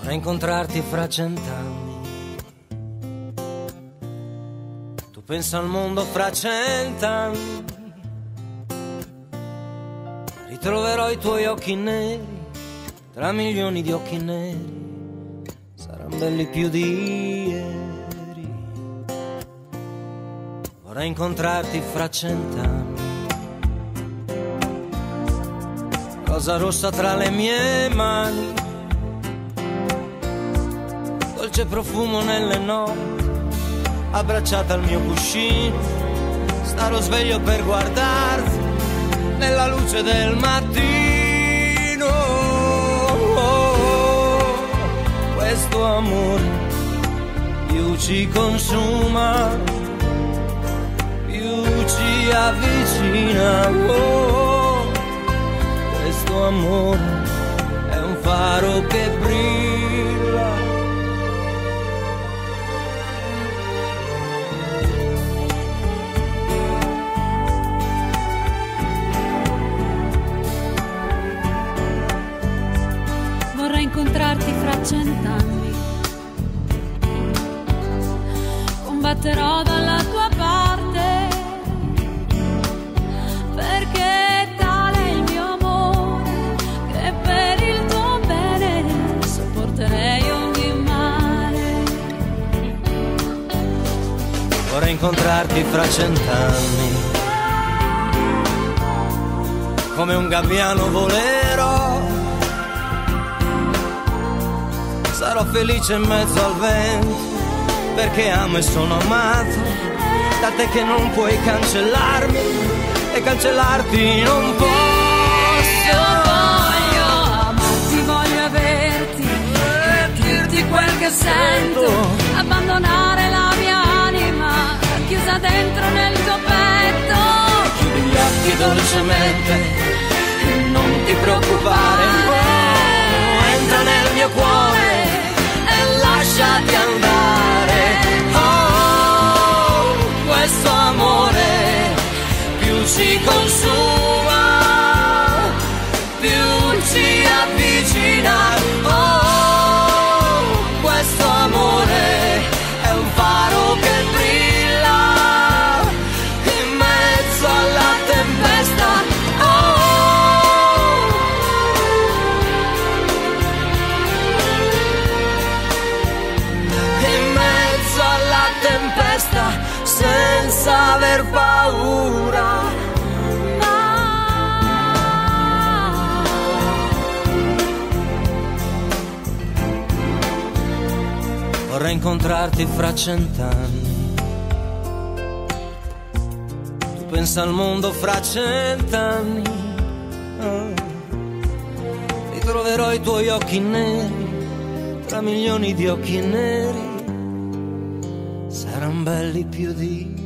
Vorrei incontrarti fra 100 anni. Tu pensa al mondo fra 100 anni. Ritroverò i tuoi occhi neri tra milioni di occhi neri. Saranno belli più di ieri. Vorrei incontrarti fra 100 anni. Rosa rossa tra le mie mani, dolce profumo nelle notti, abbracciata al mio cuscino. Starò sveglio per guardarti nella luce del mattino. Questo amore più ci consuma, più ci avvicina. Questo amore è un faro che brilla. Vorrei incontrarti fra 100 anni. Combatterò dalla tua parte, perché tale è il mio amore, che per il tuo bene sopporterei ogni male. Vorrei incontrarti fra 100 anni. Come un gabbiano volerò, sarò felice in mezzo al vento, perché amo e sono amato da te che non puoi cancellarmi e cancellarti non posso. Io voglio amarti, voglio averti e dirti quel che sento, abbandonare la mia anima chiusa dentro nel tuo petto. Chiudi gli occhi dolcemente e non ti preoccupare, entra nel mio cuore e lasciati andare. Oh, questo amore più ci consuma, più ci avvicina. Oh, questo amore è un faro che brilla in mezzo alla tempesta. Senza aver paura. Vorrei incontrarti fra 100 anni. Tu pensa al mondo fra 100 anni. Ritroverò i tuoi occhi neri tra milioni di occhi neri. Saranno belli più di